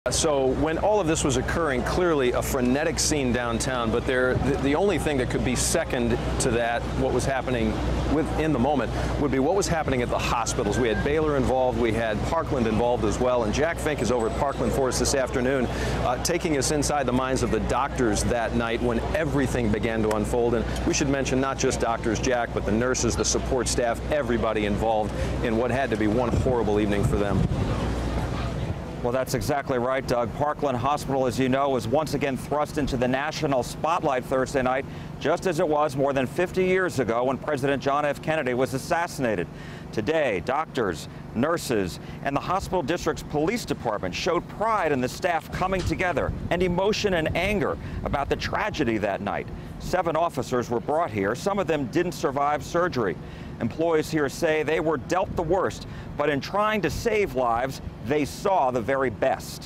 So when all of this was occurring, clearly a frenetic scene downtown, but the only thing that could be second to that, what was happening in the moment, would be what was happening at the hospitals. We had Baylor involved, we had Parkland involved as well, and Jack Fink is over at Parkland for us this afternoon, taking us inside the minds of the doctors that night when everything began to unfold. And we should mention not just doctors, Jack, but the nurses, the support staff, everybody involved in what had to be one horrible evening for them. Well, that's exactly right, Doug. Parkland Hospital, as you know, was once again thrust into the national spotlight Thursday night, just as it was more than 50 years ago when President John F. Kennedy was assassinated. Today, doctors, nurses, and the hospital district's police department showed pride in the staff coming together and emotion and anger about the tragedy that night. 7 officers were brought here. Some of them didn't survive surgery. Employees here say they were dealt the worst, but in trying to save lives, they saw the very best.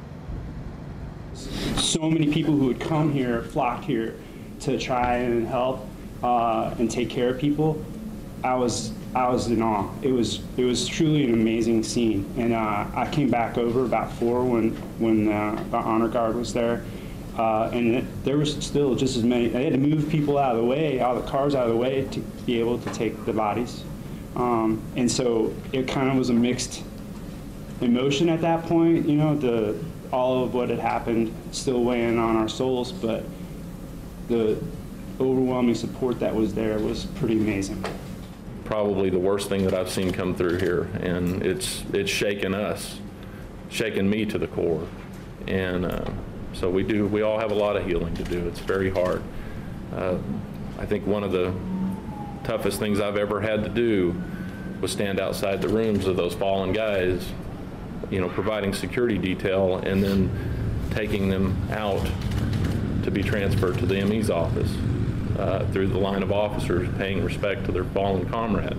So many people who would come here, flocked here to try and help and take care of people. I was in awe. It was truly an amazing scene. And I came back over about 4 when the honor guard was there. And there was still just as many. They had to move people out of the way, all the cars out of the way, to be able to take the bodies. And so it kind of was a mixed emotion at that point. You know, all of what had happened still weighing on our souls, but the overwhelming support that was there was pretty amazing. Probably the worst thing that I've seen come through here, and it's shaken us, shaken me to the core. And so we all have a lot of healing to do. It's very hard. I think one of the toughest things I've ever had to do was stand outside the rooms of those fallen guys, you know, providing security detail and then taking them out to be transferred to the ME's office through the line of officers, paying respect to their fallen comrade.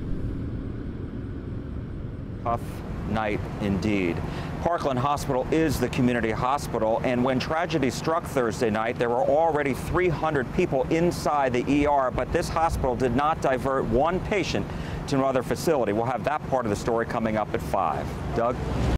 Tough night indeed. Parkland Hospital is the community hospital, and when tragedy struck Thursday night, there were already 300 people inside the ER, but this hospital did not divert one patient to another facility. We'll have that part of the story coming up at 5. Doug?